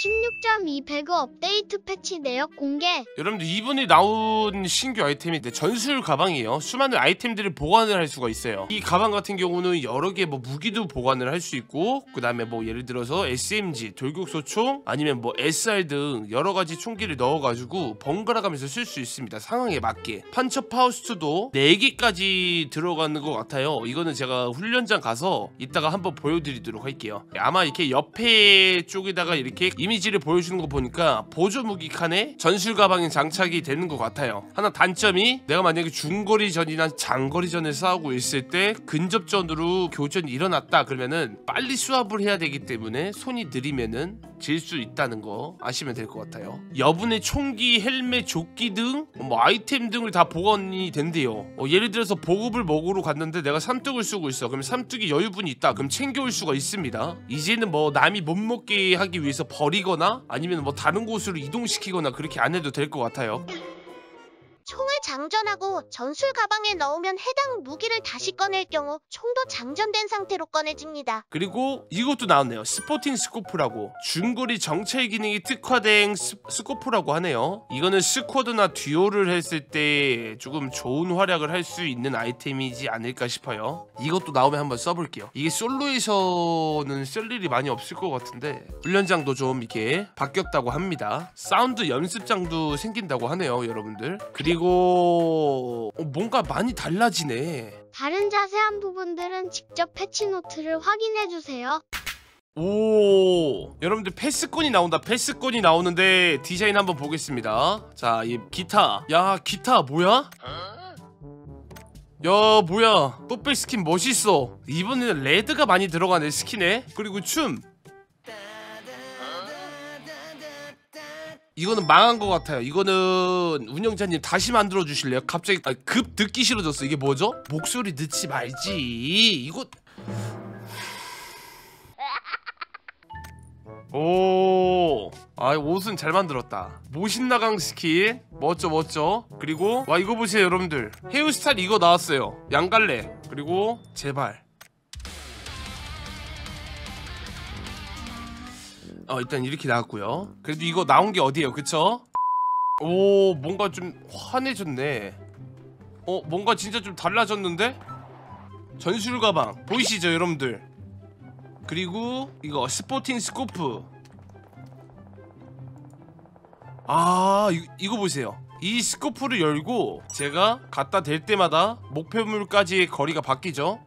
16.2 배그 업데이트 패치 내역 공개. 여러분들 이번에 나온 신규 아이템인데 전술 가방이에요. 수많은 아이템들을 보관을 할 수가 있어요. 이 가방 같은 경우는 여러 개 뭐 무기도 보관을 할 수 있고, 그 다음에 뭐 예를 들어서 SMG, 돌격소총, 아니면 뭐 SR 등 여러 가지 총기를 넣어가지고 번갈아 가면서 쓸 수 있습니다. 상황에 맞게. 판처 파우스트도 4개까지 들어가는 것 같아요. 이거는 제가 훈련장 가서 이따가 한번 보여드리도록 할게요. 아마 이렇게 옆에 쪽에다가 이렇게 이미지를 보여주는 거 보니까 보조 무기 칸에 전술 가방이 장착이 되는 것 같아요. 하나 단점이, 내가 만약에 중거리전이나 장거리전을 싸우고 있을 때 근접전으로 교전이 일어났다 그러면은 빨리 수압을 해야 되기 때문에 손이 느리면은 질 수 있다는 거 아시면 될 것 같아요. 여분의 총기, 헬멧, 조끼 등 뭐 아이템 등을 다 보관이 된대요. 예를 들어서 보급을 먹으러 갔는데 내가 삼뚝을 쓰고 있어. 그럼 삼뚝이 여유분이 있다. 그럼 챙겨올 수가 있습니다. 이제는 뭐 남이 못 먹게 하기 위해서 버리거나 아니면 뭐 다른 곳으로 이동시키거나 그렇게 안 해도 될 것 같아요. 총을 장전하고 전술 가방에 넣으면 해당 무기를 다시 꺼낼 경우 총도 장전된 상태로 꺼내집니다. 그리고 이것도 나왔네요. 스포팅 스코프라고, 중거리 정찰 기능이 특화된 스코프라고 하네요. 이거는 스쿼드나 듀오를 했을 때 조금 좋은 활약을 할 수 있는 아이템이지 않을까 싶어요. 이것도 나오면 한번 써볼게요. 이게 솔로에서는 쓸 일이 많이 없을 것 같은데 훈련장도 좀 이렇게 바뀌었다고 합니다. 사운드 연습장도 생긴다고 하네요, 여러분들. 그리고 뭔가 많이 달라지네. 다른 자세한 부분들은 직접 패치노트를 확인해주세요. 오, 여러분들 패스권이 나온다. 패스권이 나오는데 디자인 한번 보겠습니다. 자, 이 기타. 야, 기타 뭐야? 야, 뭐야, 또뺄 스킨 멋있어. 이번에는 레드가 많이 들어가네, 스킨에. 그리고 춤, 이거는 망한 것 같아요. 이거는 운영자님 다시 만들어 주실래요? 갑자기 급 듣기 싫어졌어. 이게 뭐죠? 목소리 넣지 말지. 이거. 오, 옷은 잘 만들었다. 모신나강 스킨 멋져 멋져. 그리고 와, 이거 보세요 여러분들. 헤어스타일 이거 나왔어요. 양갈래. 그리고 제발. 일단 이렇게 나왔고요. 그래도 이거 나온 게 어디예요, 그쵸? 오, 뭔가 좀 환해졌네. 뭔가 진짜 좀 달라졌는데? 전술 가방 보이시죠 여러분들? 그리고 이거 스포팅 스코프. 이거 보세요. 이 스코프를 열고 제가 갖다 댈 때마다 목표물까지의 거리가 바뀌죠.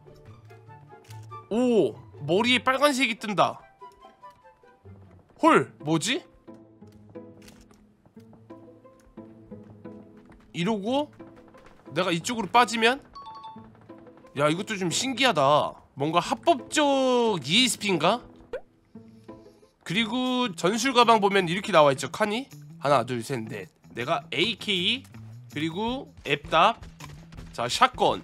오, 머리에 빨간색이 뜬다. 헐, 뭐지? 이러고 내가 이쪽으로 빠지면, 야, 이것도 좀 신기하다. 뭔가 합법적 ESP인가? 그리고 전술 가방 보면 이렇게 나와있죠, 칸이. 하나, 둘, 셋, 넷. 내가 AK, 그리고 앱답, 자, 샷건.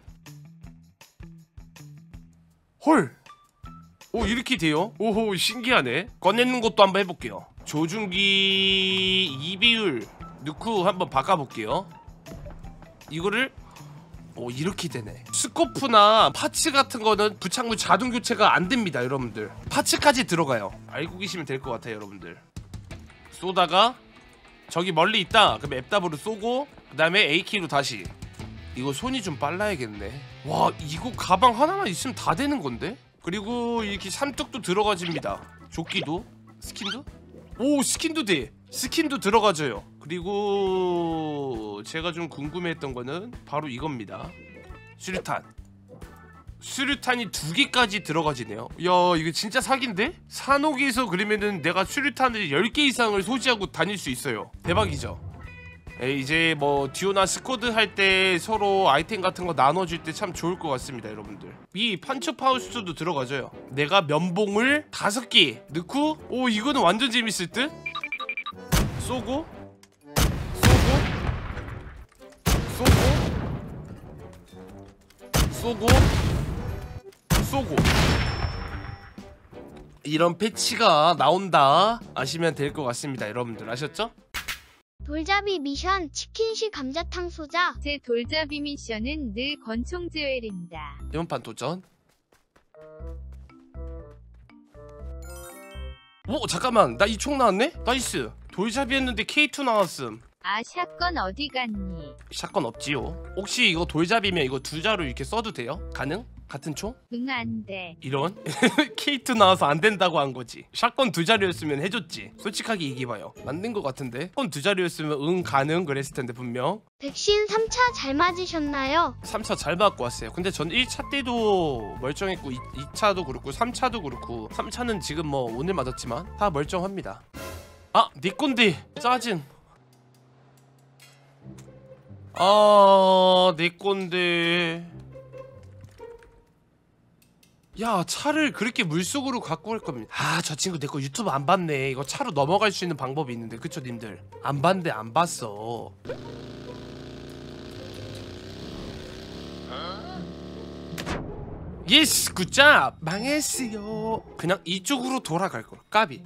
헐, 오, 이렇게 돼요? 오호, 신기하네. 꺼내는 것도 한번 해볼게요. 조준기 2비율 넣고 한번 바꿔볼게요. 이거를 이렇게 되네. 스코프나 파츠 같은 거는 부착물 자동 교체가 안 됩니다, 여러분들. 파츠까지 들어가요. 알고 계시면 될 것 같아요, 여러분들. 쏘다가 저기 멀리 있다. 그럼 앱답으로 쏘고 그 다음에 AK로 다시. 이거 손이 좀 빨라야겠네. 와, 이거 가방 하나만 있으면 다 되는 건데? 그리고 이렇게 삼뚝도 들어가집니다. 조끼도, 스킨도? 오, 스킨도 돼. 스킨도 들어가져요. 그리고 제가 좀 궁금해했던 거는 바로 이겁니다. 수류탄. 수류탄이 2개까지 들어가지네요. 야, 이거 진짜 사기인데? 산옥에서 그러면은 내가 수류탄을 10개 이상을 소지하고 다닐 수 있어요. 대박이죠? 이제 뭐 듀오나 스쿼드 할 때 서로 아이템 같은 거 나눠줄 때 참 좋을 것 같습니다, 여러분들. 이 판처 파우스트도 들어가져요. 내가 면봉을 5개 넣고, 오, 이거는 완전 재밌을 듯? 쏘고 쏘고 이런 패치가 나온다 아시면 될 것 같습니다, 여러분들. 아셨죠? 돌잡이 미션 치킨시 감자탕 소자. 제 돌잡이 미션은 늘 권총제웰입니다. 이번 판 도전. 오 잠깐만 나 이 총 나왔네? 나이스. 돌잡이 했는데 K2 나왔음. 아 샷건 어디 갔니? 샷건 없지요. 혹시 이거 돌잡이면 이거 두 자루 이렇게 써도 돼요? 가능? 같은 총? 응 안돼. 이런? K2 나와서 안 된다고 한 거지. 샷건 두 자루였으면 해줬지. 솔직하게 얘기해봐요. 맞는 거 같은데? 샷건 두 자루였으면 응 가능 그랬을 텐데 분명. 백신 3차 잘 맞으셨나요? 3차 잘 받고 왔어요. 근데 전 1차 때도 멀쩡했고 2차도 그렇고 3차도 그렇고 3차는 지금 뭐 오늘 맞았지만 다 멀쩡합니다. 아! 니 꼰대! 짜증. 아... 내 꼰대. 야 차를 그렇게 물속으로 갖고 갈 겁니다. 아 저 친구 내 거 유튜브 안 봤네. 이거 차로 넘어갈 수 있는 방법이 있는데 그쵸 님들? 안 봤는데 안 봤어. 예스 굿잡. 망했어요. 그냥 이쪽으로 돌아갈걸. 까비.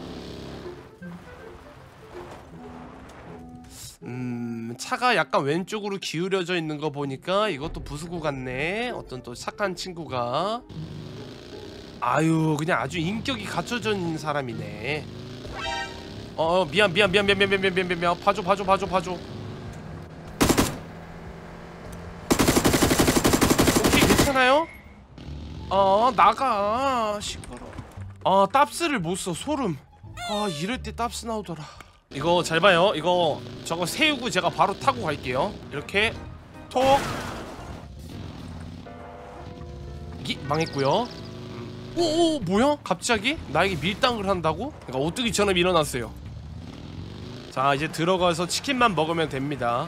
차가 약간 왼쪽으로 기울여져 있는 거 보니까 이것도 부수고 같네. 어떤 또 착한 친구가. 아유 그냥 아주 인격이 갖춰져 있는 사람이네. 미안 봐줘 오케이 괜찮아요? 나가 시끄러. taps를 못 써. 소름. 이럴 때 tap스 나오더라. 이거 잘 봐요. 이거 저거 세우고 제가 바로 타고 갈게요. 이렇게 톡. 이 망했고요. 오 뭐야? 갑자기 나에게 밀당을 한다고? 그러니까 오뚜기처럼 일어났어요. 자 이제 들어가서 치킨만 먹으면 됩니다.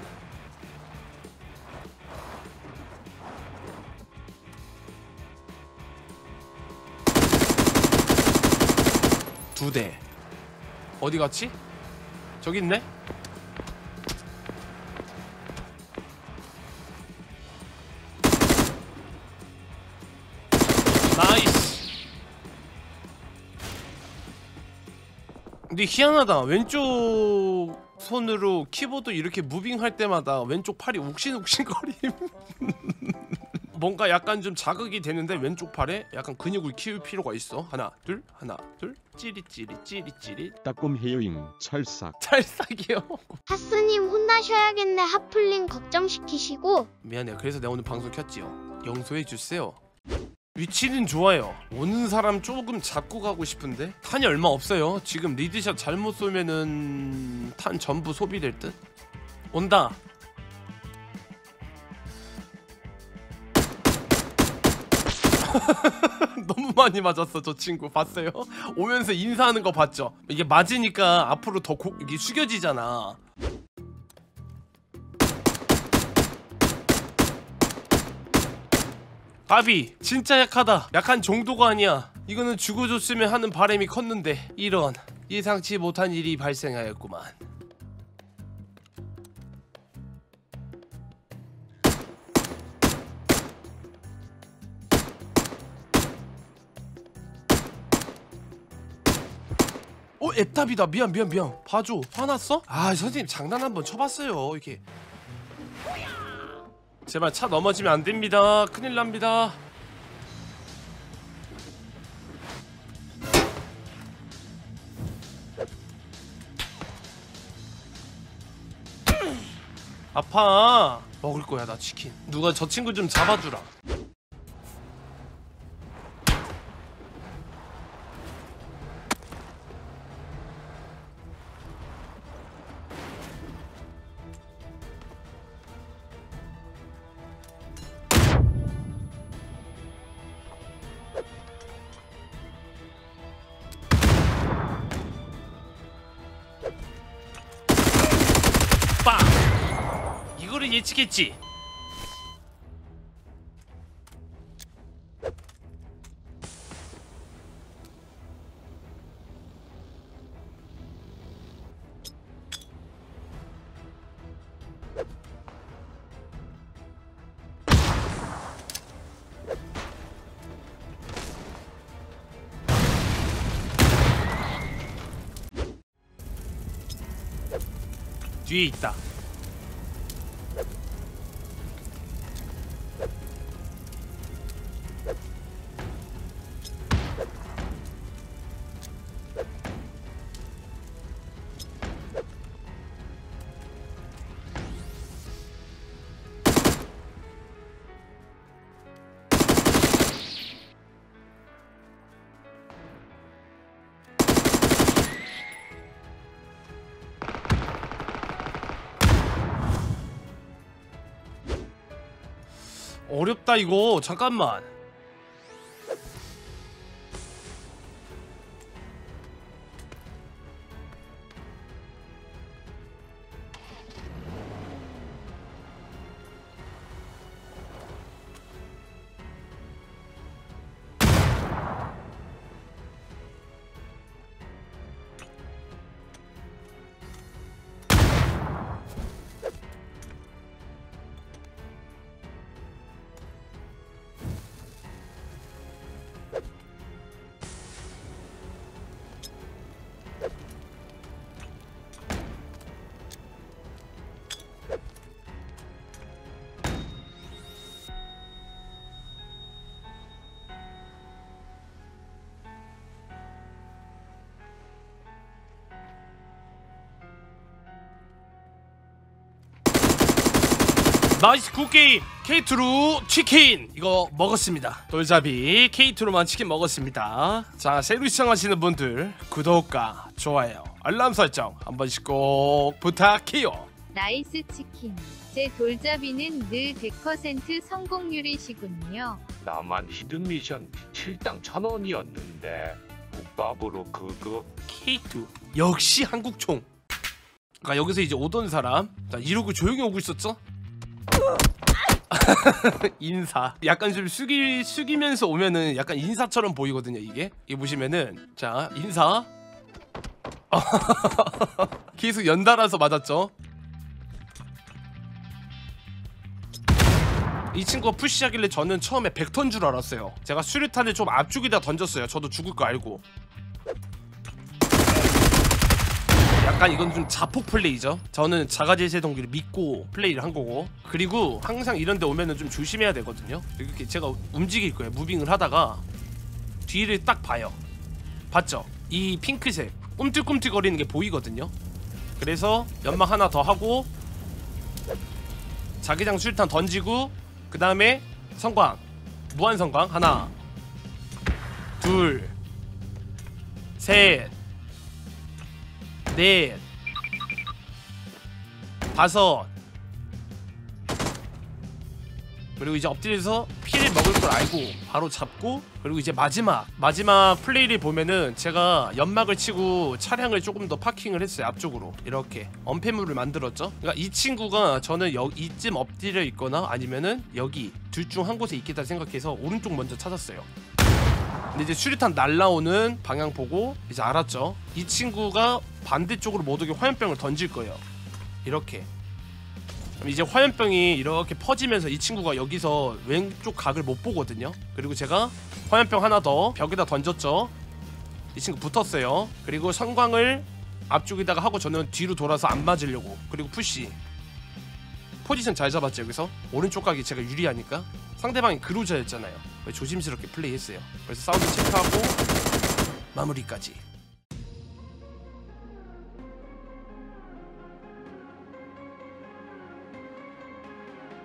두 대. 어디 갔지? 저기 있네? 나이스. 근데 희한하다. 왼쪽 손으로 키보드 이렇게 무빙할 때마다 왼쪽 팔이 욱신욱신거림. 뭔가 약간 좀 자극이 되는데 왼쪽 팔에 약간 근육을 키울 필요가 있어. 하나 둘 찌릿 따꼼해요잉 찰싹. 찰싹이요. 하스님 혼나셔야겠네. 하플링 걱정시키시고. 미안해요. 그래서 내가 오늘 방송 켰지요. 용서해주세요. 위치는 좋아요. 오는 사람 조금 잡고 가고 싶은데 탄이 얼마 없어요. 지금 리드샷 잘못 쏘면은 탄 전부 소비될 듯. 온다. 너무 많이 맞았어. 저 친구 봤어요? 오면서 인사하는 거 봤죠? 이게 맞으니까 앞으로 더 이게 숙여지잖아. 바비 진짜 약하다. 약한 정도가 아니야. 이거는 죽어줬으면 하는 바람이 컸는데 이런 예상치 못한 일이 발생하였구만. 애답이다. 미안 봐줘. 화났어? 선생님 장난 한번 쳐봤어요. 이렇게 제발 차 넘어지면 안 됩니다. 큰일 납니다. 아파. 먹을 거야 나 치킨. 누가 저 친구 좀 잡아주라. 빵! 이거를 예측했지. 뒤에 있다. 어렵다 이거. 잠깐만. 나이스 굿게임. K2로 치킨 이거 먹었습니다. 돌잡이 K2로만 치킨 먹었습니다. 자, 새로 시청하시는 분들 구독과 좋아요 알람 설정 한 번씩 꼭 부탁해요. 나이스 치킨. 제 돌잡이는 늘 100% 성공률이시군요. 나만 히든미션 7당 1000원이었는데 국밥으로 그거 K2 역시 한국총. 그러니까 여기서 이제 오던 사람, 자 이러고 조용히 오고 있었죠? 인사 약간 좀 숙이면서 오면은 약간 인사처럼 보이거든요. 이게 보시면은 자 인사 계속 연달아서 맞았죠. 이 친구가 푸시하길래 저는 처음에 100턴 줄 알았어요. 제가 수류탄을 좀 앞쪽에다 던졌어요. 저도 죽을 거 알고. 약간 이건 좀 자폭 플레이죠. 저는 자가제세 동기를 믿고 플레이를 한 거고. 그리고 항상 이런 데 오면은 좀 조심해야 되거든요. 이렇게 제가 움직일 거예요. 무빙을 하다가 뒤를 딱 봐요. 봤죠? 이 핑크색 꿈틀꿈틀 거리는 게 보이거든요. 그래서 연막 하나 더 하고 자기장 수류탄 던지고 그 다음에 성광 무한 성광 하나 둘 셋 넷 다섯 그리고 이제 엎드려서 피를 먹을 걸 알고 바로 잡고 그리고 이제 마지막 플레이를 보면은 제가 연막을 치고 차량을 조금 더 파킹을 했어요. 앞쪽으로 이렇게 엄폐물을 만들었죠. 그러니까 이 친구가 저는 이쯤 엎드려 있거나 아니면은 여기 둘 중 한 곳에 있겠다 생각해서 오른쪽 먼저 찾았어요. 근데 이제 수류탄 날라오는 방향 보고 이제 알았죠. 이 친구가 반대쪽으로 못 오게 화염병을 던질 거예요. 이렇게. 그럼 이제 화염병이 이렇게 퍼지면서 이 친구가 여기서 왼쪽 각을 못 보거든요. 그리고 제가 화염병 하나 더 벽에다 던졌죠. 이 친구 붙었어요. 그리고 성광을 앞쪽에다가 하고 저는 뒤로 돌아서 안 맞으려고. 그리고 푸시. 포지션 잘 잡았죠. 여기서 오른쪽 각이 제가 유리하니까. 상대방이 그루저였잖아요. 조심스럽게 플레이했어요. 그래서 사운드 체크하고 마무리까지.